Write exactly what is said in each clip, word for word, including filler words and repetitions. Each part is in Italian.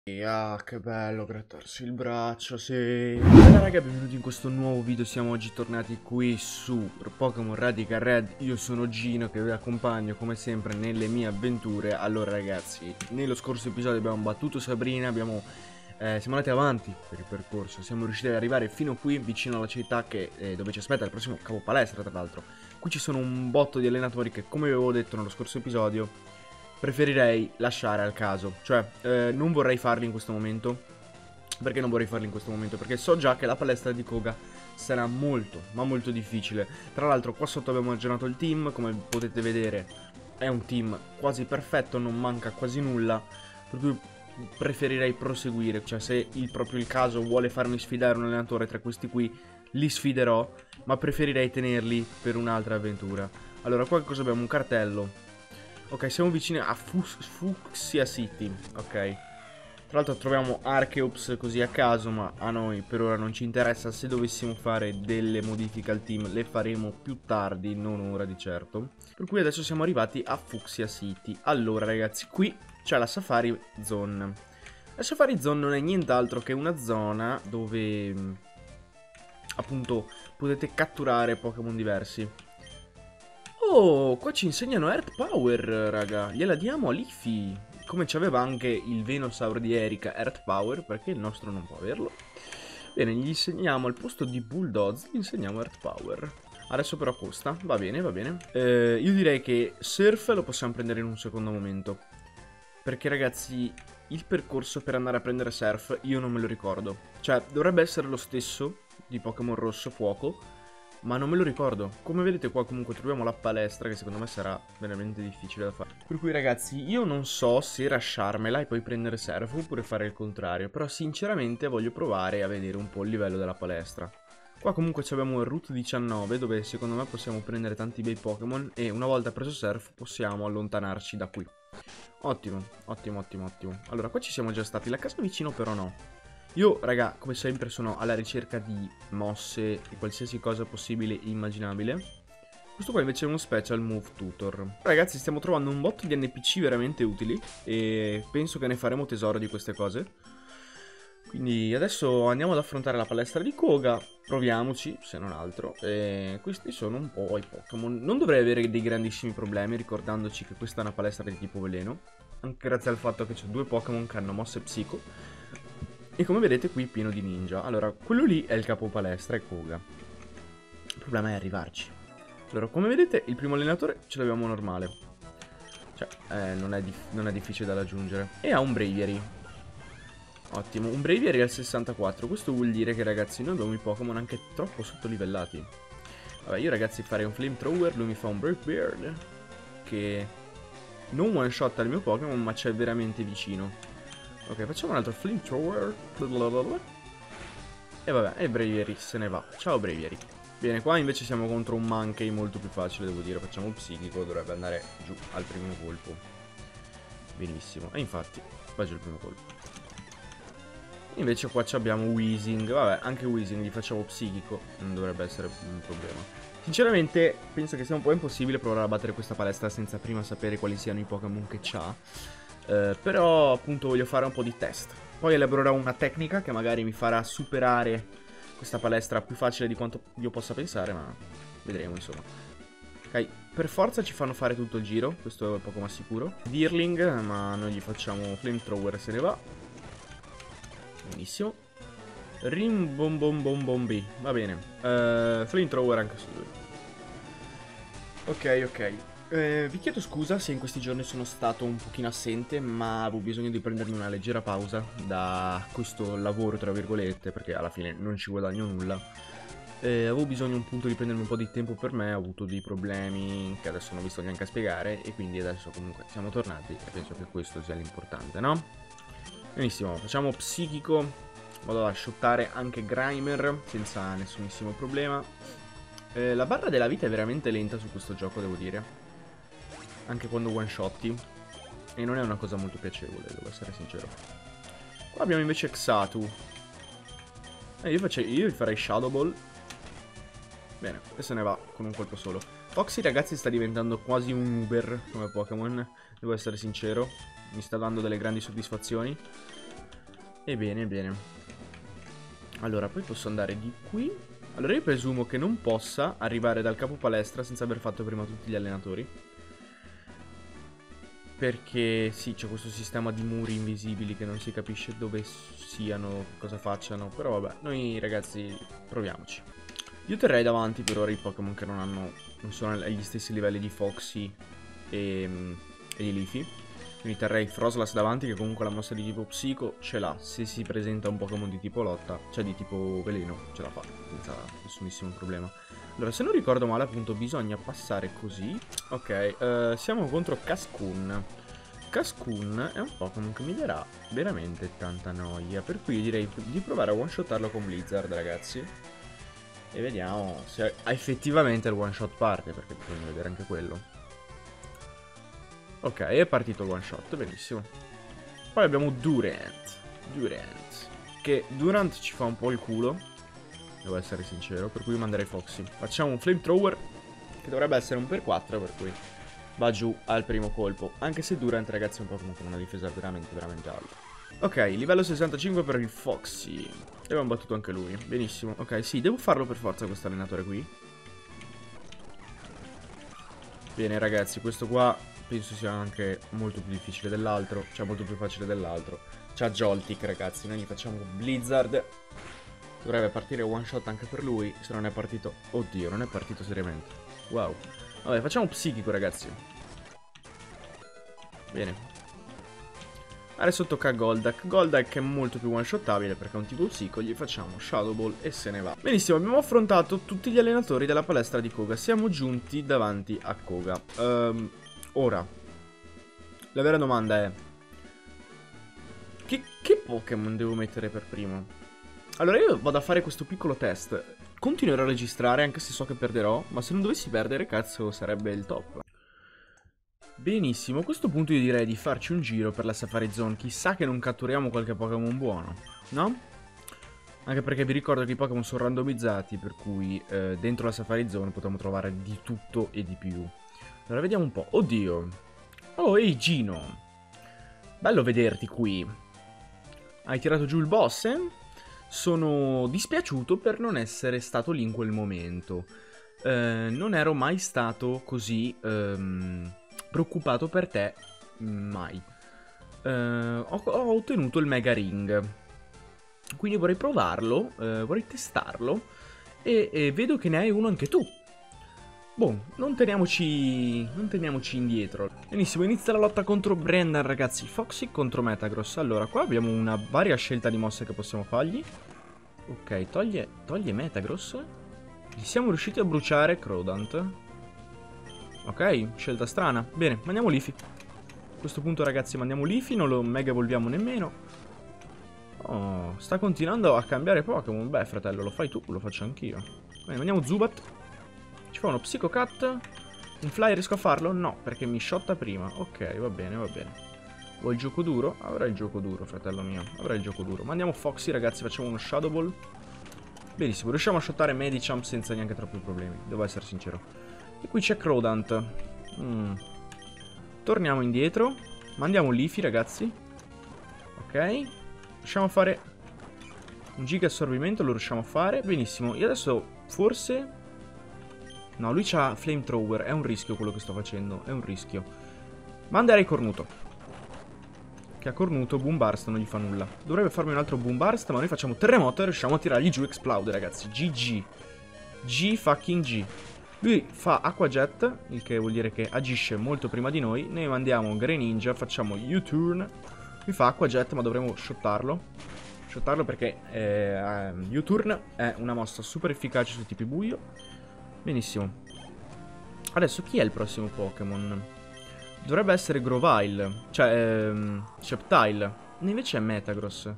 Ah, che bello grattarsi il braccio, sì. Bella raga, benvenuti in questo nuovo video. Siamo oggi tornati qui su Pokémon Radical Red. Io sono Gino che vi accompagno come sempre nelle mie avventure. Allora ragazzi, nello scorso episodio abbiamo battuto Sabrina, abbiamo, eh, siamo andati avanti per il percorso. Siamo riusciti ad arrivare fino qui vicino alla città che, eh, dove ci aspetta il prossimo capo palestra, tra l'altro. Qui ci sono un botto di allenatori che, come avevo detto nello scorso episodio, preferirei lasciare al caso. Cioè, eh, non vorrei farli in questo momento. Perché non vorrei farli in questo momento? Perché so già che la palestra di Koga sarà molto, ma molto difficile. Tra l'altro qua sotto abbiamo aggiornato il team. Come potete vedere è un team quasi perfetto, non manca quasi nulla. Per cui preferirei proseguire. Cioè, se il, proprio il caso vuole farmi sfidare un allenatore tra questi qui, li sfiderò. Ma preferirei tenerli per un'altra avventura. Allora, qua cosa abbiamo? Un cartello. Ok, siamo vicini a Fus Fuchsia City, ok. Tra l'altro troviamo Archeops così a caso, ma a noi per ora non ci interessa. Se dovessimo fare delle modifiche al team le faremo più tardi, non ora di certo. Per cui adesso siamo arrivati a Fuchsia City. Allora ragazzi, qui c'è la Safari Zone. La Safari Zone non è nient'altro che una zona dove appunto potete catturare Pokémon diversi. Oh, qua ci insegnano Earth Power, raga. Gliela diamo a Leafy. Come ci aveva anche il Venusaur di Erika Earth Power, perché il nostro non può averlo. Bene, gli insegniamo al posto di Bulldoze, gli insegniamo Earth Power. Adesso però costa, va bene, va bene. Eh, io direi che Surf lo possiamo prendere in un secondo momento. Perché ragazzi, il percorso per andare a prendere Surf io non me lo ricordo. Cioè, dovrebbe essere lo stesso di Pokémon Rosso Fuoco, ma non me lo ricordo. Come vedete qua comunque troviamo la palestra, che secondo me sarà veramente difficile da fare. Per cui ragazzi, io non so se rasciarmela e poi prendere Surf oppure fare il contrario. Però sinceramente voglio provare a vedere un po' il livello della palestra. Qua comunque abbiamo il Route diciannove, dove secondo me possiamo prendere tanti bei Pokémon. E una volta preso Surf possiamo allontanarci da qui. Ottimo, ottimo, ottimo, ottimo. Allora qua ci siamo già stati, la casa vicino però no. Io, raga, come sempre sono alla ricerca di mosse e qualsiasi cosa possibile e immaginabile. Questo qua invece è uno special move tutor. Ragazzi, stiamo trovando un botto di N P C veramente utili e penso che ne faremo tesoro di queste cose. Quindi adesso andiamo ad affrontare la palestra di Koga. Proviamoci, se non altro. E questi sono un po' i Pokémon. Non dovrei avere dei grandissimi problemi, ricordandoci che questa è una palestra di tipo veleno. Anche grazie al fatto che c'è due Pokémon che hanno mosse psico. E come vedete qui pieno di ninja. Allora, quello lì è il capo palestra, è Koga. Il problema è arrivarci. Allora, come vedete, il primo allenatore ce l'abbiamo normale. Cioè, eh, non, è non è difficile da raggiungere. E ha un Braviary. Ottimo, un Braviary al sessantaquattro. Questo vuol dire che, ragazzi, noi abbiamo i Pokémon anche troppo sottolivellati. Vabbè, io, ragazzi, farei un Flamethrower. Lui mi fa un Breakbeard, che non one shot al mio Pokémon, ma c'è veramente vicino. Ok, facciamo un altro Flamethrower. E vabbè, e Braviary se ne va. Ciao Braviary. Bene, qua invece siamo contro un Mankey molto più facile, devo dire. Facciamo il psichico, dovrebbe andare giù al primo colpo. Benissimo, e infatti va giù il primo colpo. Invece qua abbiamo Weezing. Vabbè, anche Weezing gli facciamo psichico, non dovrebbe essere un problema. Sinceramente penso che sia un po' impossibile provare a battere questa palestra senza prima sapere quali siano i Pokémon che c'ha. Uh, però appunto voglio fare un po' di test. Poi elaborerò una tecnica che magari mi farà superare questa palestra più facile di quanto io possa pensare, ma vedremo insomma. Ok, per forza ci fanno fare tutto il giro, questo è poco ma sicuro. Deerling, ma noi gli facciamo Flamethrower e se ne va. Benissimo. Rim bom bom bom bom B, va bene. uh, Flamethrower anche su lui. Ok, ok. Eh, vi chiedo scusa se in questi giorni sono stato un pochino assente, ma avevo bisogno di prendermi una leggera pausa da questo lavoro, tra virgolette, perché alla fine non ci guadagno nulla. Eh, avevo bisogno un punto di prendermi un po' di tempo per me, ho avuto dei problemi che adesso non vi sto neanche a spiegare, e quindi adesso comunque siamo tornati e penso che questo sia l'importante, no? Benissimo, facciamo psichico, vado ad shottare anche Grimer senza nessunissimo problema. Eh, la barra della vita è veramente lenta su questo gioco, devo dire. Anche quando one shotti. E non è una cosa molto piacevole, devo essere sincero. Qua abbiamo invece Xatu. Eh, io, face... io gli farei Shadow Ball. Bene, e se ne va con un colpo solo. Foxy, ragazzi, sta diventando quasi un Uber come Pokémon. Devo essere sincero. Mi sta dando delle grandi soddisfazioni. Ebbene, bene. Allora, poi posso andare di qui. Allora io presumo che non possa arrivare dal capo palestra senza aver fatto prima tutti gli allenatori. Perché sì, c'è questo sistema di muri invisibili che non si capisce dove siano, cosa facciano. Però vabbè, noi ragazzi proviamoci. Io terrei davanti per ora i Pokémon che non hanno, non sono agli stessi livelli di Foxy e, e di Leafy. Quindi terrei Froslas davanti, che comunque la mossa di tipo Psico ce l'ha. Se si presenta un Pokémon di tipo Lotta, cioè di tipo Veleno, ce la fa senza nessunissimo problema. Allora, se non ricordo male, appunto, bisogna passare così. Ok, uh, siamo contro Cascoon. Cascoon è un Pokémon che mi darà veramente tanta noia, per cui io direi di provare a one-shottarlo con Blizzard, ragazzi. E vediamo se effettivamente il one-shot parte, perché bisogna vedere anche quello. Ok, è partito il one shot, benissimo. Poi abbiamo Durant. Durant. Che Durant ci fa un po' il culo, devo essere sincero, per cui manderei Foxy. Facciamo un Flamethrower, che dovrebbe essere un per quattro, per cui va giù al primo colpo. Anche se Durant, ragazzi, è un Pokémon con una difesa veramente, veramente alta. Ok, livello sessantacinque per il Foxy. E abbiamo battuto anche lui, benissimo. Ok, sì, devo farlo per forza questo allenatore qui. Bene, ragazzi, questo qua penso sia anche molto più difficile dell'altro, cioè molto più facile dell'altro. C'ha Joltik, ragazzi, noi gli facciamo Blizzard. Dovrebbe partire one shot anche per lui, se non è partito... Oddio, non è partito seriamente. Wow. Vabbè, facciamo Psichico, ragazzi. Bene. Adesso tocca a Goldak. Goldak è molto più one shotabile perché è un tipo Psico, gli facciamo Shadow Ball e se ne va. Benissimo, abbiamo affrontato tutti gli allenatori della palestra di Koga. Siamo giunti davanti a Koga. Ehm... Um, Ora, la vera domanda è: Che, che Pokémon devo mettere per primo? Allora io vado a fare questo piccolo test. Continuerò a registrare anche se so che perderò, ma se non dovessi perdere, cazzo, sarebbe il top. Benissimo, a questo punto io direi di farci un giro per la Safari Zone. Chissà che non catturiamo qualche Pokémon buono, no? Anche perché vi ricordo che i Pokémon sono randomizzati, per cui eh, dentro la Safari Zone potremo trovare di tutto e di più. Allora vediamo un po'. Oddio. Oh, ehi Gino. Bello vederti qui. Hai tirato giù il boss, eh? Sono dispiaciuto per non essere stato lì in quel momento. Eh, non ero mai stato così ehm, preoccupato per te. Mai. Eh, ho, ho ottenuto il Mega Ring. Quindi vorrei provarlo. Eh, vorrei testarlo. E, e vedo che ne hai uno anche tu. Boh, non teniamoci, non teniamoci indietro. Benissimo, inizia la lotta contro Brendan, ragazzi. Foxy contro Metagross. Allora, qua abbiamo una varia scelta di mosse che possiamo fargli. Ok, toglie, toglie Metagross. Gli siamo riusciti a bruciare Crodant. Ok, scelta strana. Bene, mandiamo Leafy. A questo punto, ragazzi, mandiamo Leafy. Non lo mega evolviamo nemmeno. Oh, sta continuando a cambiare Pokémon. Beh, fratello, lo fai tu, lo faccio anch'io. Bene, mandiamo Zubat. Ci fa uno Psycho Cut. Un Fly riesco a farlo? No, perché mi shotta prima. Ok, va bene, va bene. Vuoi il gioco duro? Avrà il gioco duro, fratello mio. Avrà il gioco duro. Mandiamo Foxy, ragazzi, facciamo uno Shadow Ball. Benissimo, riusciamo a shottare Medicham senza neanche troppi problemi. Devo essere sincero. E qui c'è Crodant. Mm. Torniamo indietro. Mandiamo Leafy, ragazzi. Ok. Riusciamo a fare un giga assorbimento, lo riusciamo a fare. Benissimo. Io adesso forse... No, lui c'ha Flamethrower, è un rischio quello che sto facendo, è un rischio. Manderei Cornuto. Che a Cornuto Boom Burst non gli fa nulla. Dovrebbe farmi un altro Boom Burst, ma noi facciamo Terremoto e riusciamo a tirargli giù Explode, ragazzi. G G. G fucking G. Lui fa Aqua Jet, il che vuol dire che agisce molto prima di noi. Noi mandiamo Greninja, facciamo U-Turn. Lui fa Aqua Jet, ma dovremo shottarlo. Shottarlo perché eh, U-Turn è una mossa super efficace sui tipi buio. Benissimo. Adesso chi è il prossimo Pokémon? Dovrebbe essere Grovyle. Cioè, ehm, Sceptile. Invece è Metagross.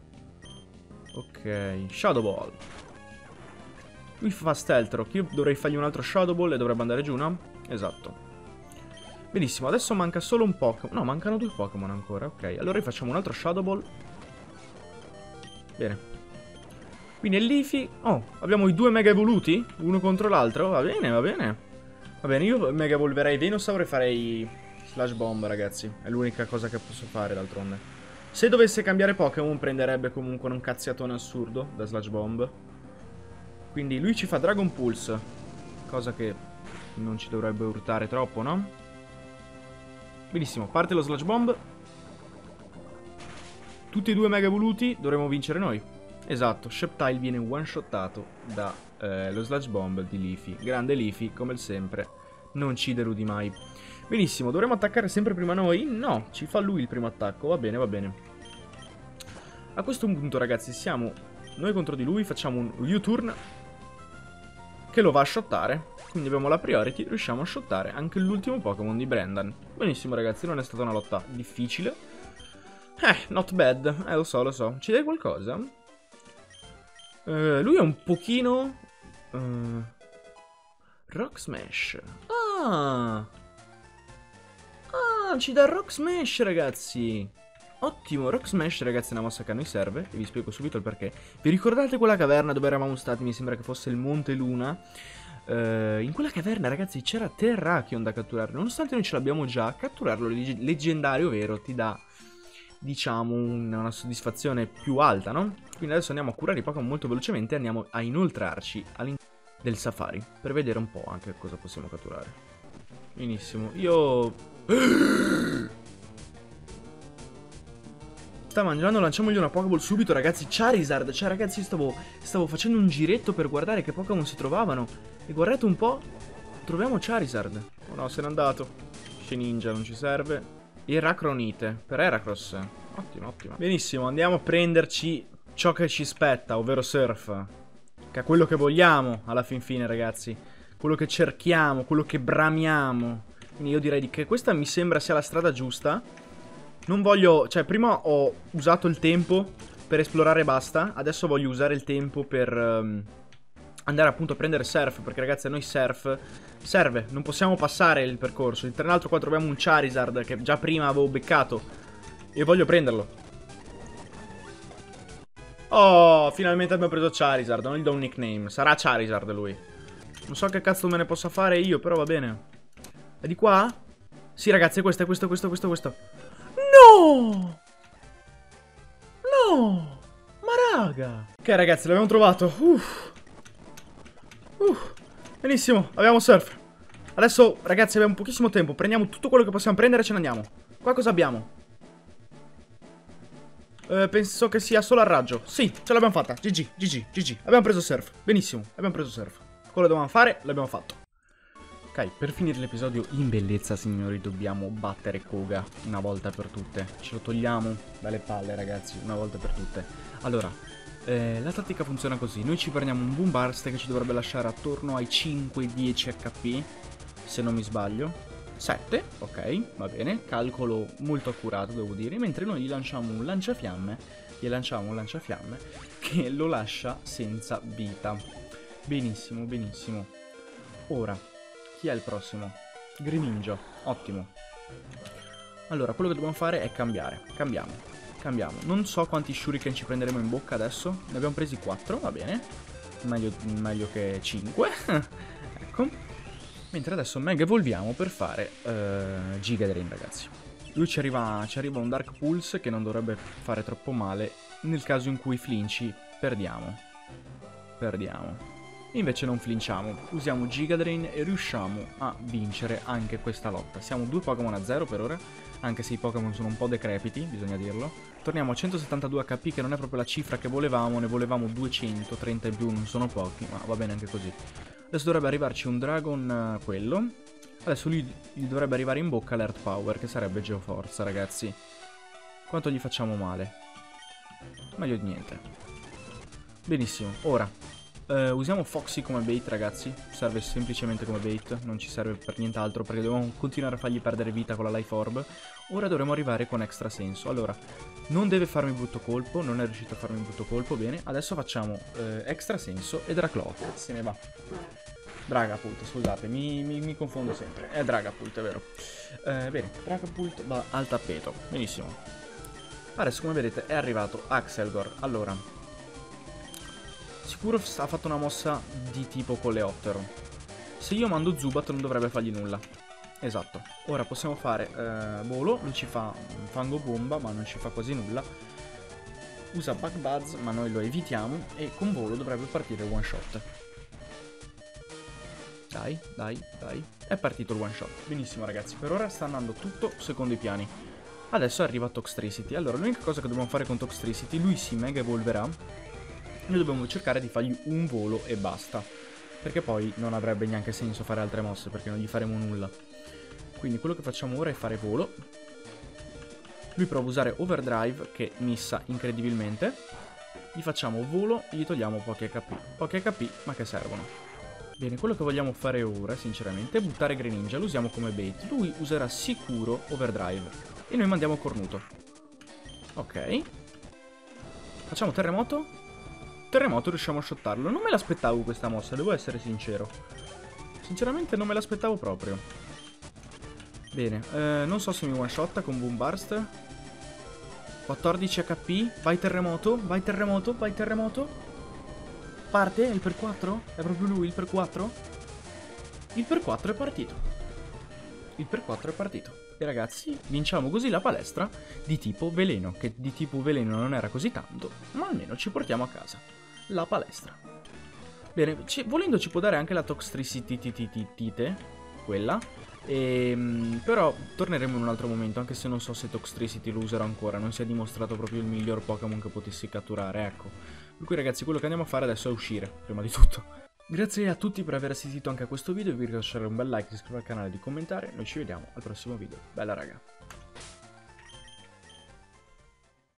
Ok, Shadow Ball. Lui fa Stealth Rock. Io dovrei fargli un altro Shadow Ball e dovrebbe andare giù, no? Esatto. Benissimo, adesso manca solo un Pokémon. No, mancano due Pokémon ancora. Ok, allora rifacciamo un altro Shadow Ball. Bene. Qui nel Leafy... Oh, abbiamo i due mega evoluti? Uno contro l'altro? Va bene, va bene. Va bene, io mega evolverei Venusaur e farei Slash Bomb, ragazzi. È l'unica cosa che posso fare, d'altronde. Se dovesse cambiare Pokémon prenderebbe comunque un cazziatone assurdo da Sludge Bomb. Quindi lui ci fa Dragon Pulse, cosa che non ci dovrebbe urtare troppo, no? Benissimo, parte lo Sludge Bomb. Tutti e due mega evoluti, dovremo vincere noi. Esatto, Sceptile viene one-shottato da eh, lo Sludge Bomb di Leafy. Grande Leafy, come sempre, non ci deludi mai. Benissimo, dovremmo attaccare sempre prima noi? No, ci fa lui il primo attacco, va bene, va bene. A questo punto, ragazzi, siamo noi contro di lui, facciamo un U-turn che lo va a shottare. Quindi abbiamo la priority, riusciamo a shottare anche l'ultimo Pokémon di Brendan. Benissimo, ragazzi, non è stata una lotta difficile. Eh, not bad, eh, lo so, lo so. Ci dai qualcosa? Uh, lui è un pochino... Uh, Rock Smash. Ah! Ah, ci dà Rock Smash, ragazzi. Ottimo, Rock Smash, ragazzi, è una mossa che a noi serve. E vi spiego subito il perché. Vi ricordate quella caverna dove eravamo stati? Mi sembra che fosse il Monte Luna. Uh, in quella caverna, ragazzi, c'era Terrakion da catturare. Nonostante noi ce l'abbiamo già, catturarlo leg leggendario vero ti dà, diciamo, una, una soddisfazione più alta, no? Quindi adesso andiamo a curare i Pokémon molto velocemente e andiamo a inoltrarci all'interno del safari per vedere un po' anche cosa possiamo catturare. Benissimo, io... Sta mangiando, lanciamogli una Pokéball subito, ragazzi. Charizard, cioè ragazzi io stavo, stavo facendo un giretto per guardare che Pokémon si trovavano. E guardate un po', troviamo Charizard. Oh no, se n'è andato. Ninja non ci serve. Eracronite, per Heracross. Ottimo, ottimo. Benissimo, andiamo a prenderci ciò che ci spetta, ovvero Surf. Che è quello che vogliamo, alla fin fine, ragazzi. Quello che cerchiamo, quello che bramiamo. Quindi io direi che questa mi sembra sia la strada giusta. Non voglio... Cioè, prima ho usato il tempo per esplorare e basta. Adesso voglio usare il tempo per um, andare appunto a prendere Surf. Perché, ragazzi, a noi Surf serve. Non possiamo passare il percorso. Tra l'altro qua troviamo un Charizard che già prima avevo beccato e voglio prenderlo. Oh, finalmente abbiamo preso Charizard. Non gli do un nickname. Sarà Charizard lui. Non so che cazzo me ne possa fare io, però va bene. È di qua? Sì, ragazzi, è questo, è questo, è questo, è questo, è questo. No! No! Ma raga! Ok, ragazzi, l'abbiamo trovato. Uff. Uff. Benissimo, abbiamo Surf. Adesso, ragazzi, abbiamo pochissimo tempo. Prendiamo tutto quello che possiamo prendere e ce ne andiamo. Qua cosa abbiamo? Eh, penso che sia solo a raggio. Sì, ce l'abbiamo fatta. G G, G G, G G. Abbiamo preso Surf. Benissimo, abbiamo preso Surf. Quello che dovevamo fare, l'abbiamo fatto. Ok, per finire l'episodio in bellezza, signori, dobbiamo battere Koga una volta per tutte. Ce lo togliamo dalle palle, ragazzi, una volta per tutte. Allora, eh, la tattica funziona così. Noi ci prendiamo un Boom Burst che ci dovrebbe lasciare attorno ai cinque dieci H P, se non mi sbaglio. sette, ok, va bene. Calcolo molto accurato, devo dire. Mentre noi gli lanciamo un lanciafiamme, gli lanciamo un lanciafiamme che lo lascia senza vita. Benissimo, benissimo. Ora... chi è il prossimo? Greninja, ottimo. Allora, quello che dobbiamo fare è cambiare. Cambiamo, cambiamo. Non so quanti shuriken ci prenderemo in bocca adesso. Ne abbiamo presi quattro, va bene. Meglio, meglio che cinque. Ecco. Mentre adesso mega evolviamo per fare uh, Giga Drain, ragazzi. Lui ci arriva, ci arriva un Dark Pulse che non dovrebbe fare troppo male. Nel caso in cui flinci, perdiamo. Perdiamo. Invece non flinciamo, usiamo Giga Drain e riusciamo a vincere anche questa lotta. Siamo due Pokémon a zero per ora, anche se i Pokémon sono un po' decrepiti, bisogna dirlo. Torniamo a centosettantadue H P, che non è proprio la cifra che volevamo, ne volevamo duecentotrenta in più, non sono pochi, ma va bene anche così. Adesso dovrebbe arrivarci un Dragon, uh, quello. Adesso lui gli dovrebbe arrivare in bocca l'Earth Power, che sarebbe Geoforza, ragazzi. Quanto gli facciamo male? Meglio di niente. Benissimo, ora... Uh, usiamo Foxy come bait, ragazzi. Serve semplicemente come bait, non ci serve per nient'altro, perché dobbiamo continuare a fargli perdere vita con la Life Orb. Ora dovremo arrivare con Extra Senso. Allora, non deve farmi brutto colpo, non è riuscito a farmi brutto colpo. Bene, adesso facciamo uh, Extra Senso e Draclaw. Se ne va. Dragapult, scusate, mi, mi, mi confondo sempre. È Dragapult, è vero. uh, Bene, Dragapult va al tappeto. Benissimo. Adesso, come vedete, è arrivato Axelgor. Allora, sicuro ha fatto una mossa di tipo coleottero. Se io mando Zubat non dovrebbe fargli nulla. Esatto. Ora possiamo fare eh, volo, non ci fa fango bomba, ma non ci fa quasi nulla. Usa bug buzz, ma noi lo evitiamo. E con volo dovrebbe partire il one shot. Dai, dai, dai. È partito il one shot. Benissimo ragazzi, per ora sta andando tutto secondo i piani. Adesso arriva Toxtricity. Allora, l'unica cosa che dobbiamo fare con Toxtricity, lui si mega evolverà. Noi dobbiamo cercare di fargli un volo e basta. Perché poi non avrebbe neanche senso fare altre mosse, perché non gli faremo nulla. Quindi quello che facciamo ora è fare volo. Lui prova a usare Overdrive, che missa incredibilmente. Gli facciamo volo e gli togliamo pochi H P. Pochi H P, ma che servono. Bene, quello che vogliamo fare ora, sinceramente, è buttare Greninja. Lo usiamo come bait. Lui userà sicuro Overdrive. E noi mandiamo Cornuto. Ok. Facciamo terremoto. Terremoto, riusciamo a shottarlo. Non me l'aspettavo questa mossa, devo essere sincero. Sinceramente non me l'aspettavo proprio. Bene, eh, non so se mi one shotta con Boom Burst. quattordici H P. Vai terremoto, vai terremoto, vai terremoto. Parte, è il per quattro? È proprio lui il per quattro? Il per quattro è partito. Il per quattro è partito. E ragazzi, vinciamo così la palestra di tipo veleno, che di tipo veleno non era così tanto, ma almeno ci portiamo a casa la palestra. Bene, ci, volendo ci può dare anche la Toxtricity, quella, e, però torneremo in un altro momento, anche se non so se Toxtricity lo userò ancora, non si è dimostrato proprio il miglior Pokémon che potessi catturare, ecco. Per cui ragazzi, quello che andiamo a fare adesso è uscire, prima di tutto. Grazie a tutti per aver assistito anche a questo video, vi ricordo di lasciare un bel like, iscrivervi al canale e di commentare, noi ci vediamo al prossimo video. Bella raga!